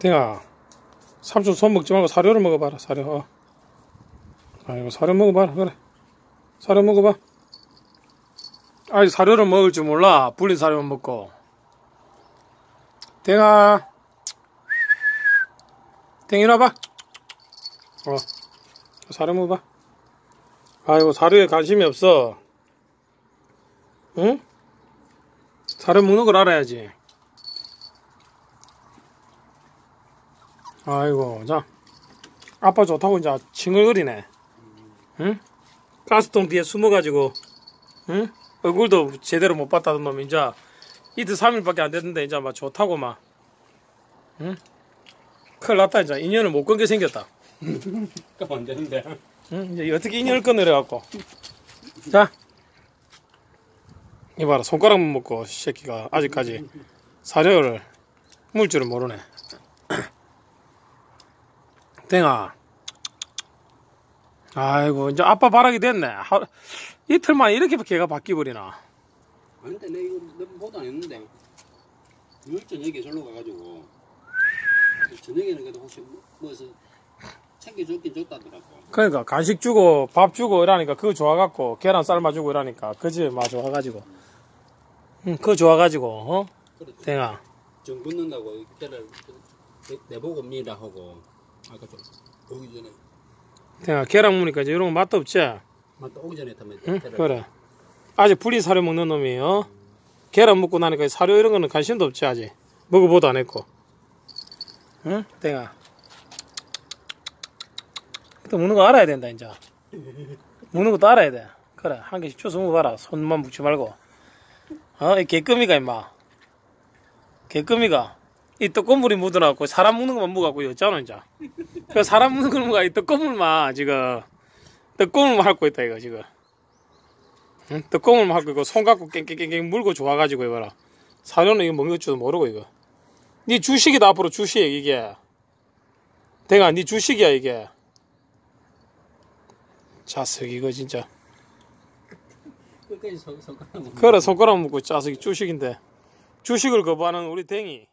댕아, 삼촌 손 먹지 말고 사료를 먹어봐라. 사료. 아이고, 사료 먹어봐라. 그래, 사료 먹어봐. 아직 사료를 먹을 줄 몰라. 불린 사료만 먹고. 댕아, 댕이 와봐. 사료 먹어봐. 아이고, 사료에 관심이 없어. 응? 사료 먹는 걸 알아야지. 아이고, 자, 아빠 좋다고 이제 칭얼거리네. 응? 가스통 뒤에 숨어가지고, 응? 얼굴도 제대로 못 봤다던 놈이 이제 이틀 3일밖에 안 됐는데 이제 막 좋다고 막, 응? 큰일 났다. 이제 인연을 못 끊게 생겼다. 그럼 안 되는데. 응? 이제 어떻게 인연을 끊으려갖고. 자, 이봐라, 손가락만 먹고 새끼가 아직까지 사료를 물 줄을 모르네. 댕아, 아이고, 이제 아빠 바라기 됐네. 이틀 만에 이렇게 걔가 바뀌어버리나. 아니, 근데 내 이거 몇 번도 안 했는데. 오늘 저녁에 절로 가가지고. 저녁에는 그래도 혹시 뭐서 챙겨줬긴 줬다더라고. 그러니까 간식 주고 밥 주고 이러니까 그거 좋아갖고 계란 삶아주고 이러니까 그지 막 좋아가지고. 응, 그거 좋아가지고, 어? 댕아. 정 긋는다고 걔를 내보고 미라 하고. 아까 좀 오기 전에. 댕아, 계란 먹으니까 이제 이런 거 맛도 없지? 맞다, 오기 전에 타면. 응? 그래. 아직 불린 사료 먹는 놈이, 어? 계란 먹고 나니까 사료 이런 거는 관심도 없지, 아직. 먹어보도 안 했고. 응? 댕아. 또 먹는 거 알아야 된다, 이제. 먹는 것도 알아야 돼. 그래, 한 개씩 줘서 먹어봐라. 손만 묻지 말고. 어? 이 개껌이가, 임마. 개껌이가. 이 떡고물이 묻어나고 사람 먹는 것만 먹어갖고 였잖아, 이제. 그 사람 먹는 걸 먹어, 이 떡고물만, 지금. 떡고물만 핥고 있다, 이거, 지금. 응? 떡고물만 핥고, 이거 손 갖고 깽깽깽 물고 좋아가지고, 이거라. 사료는 이거 먹는 줄도 모르고, 이거. 니 주식이다, 앞으로 주식, 이게. 댕아, 니 주식이야, 이게. 자석, 이거 진짜. 끝까지 손가락. 그래, 손가락 먹고 자석이 주식인데. 주식을 거부하는 우리 댕이.